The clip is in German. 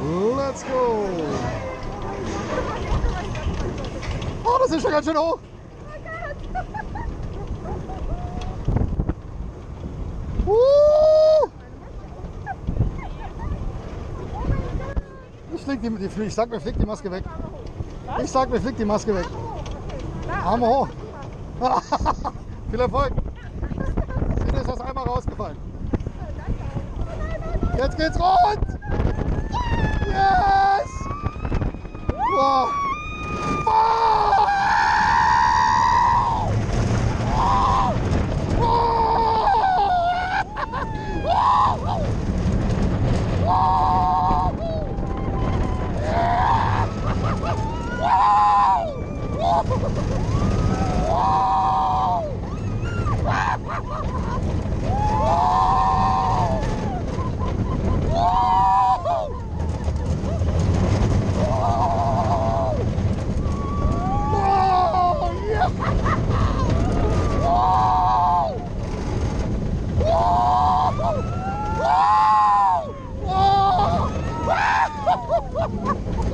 Let's go! Oh, das ist schon ganz schön hoch! Ich sag mir, fliegt die Maske weg. Ich sag mir, fliegt die Maske weg. Arm hoch. Viel Erfolg. Sina ist das einmal rausgefallen. Jetzt geht's rund. Yes! Wow. Wow!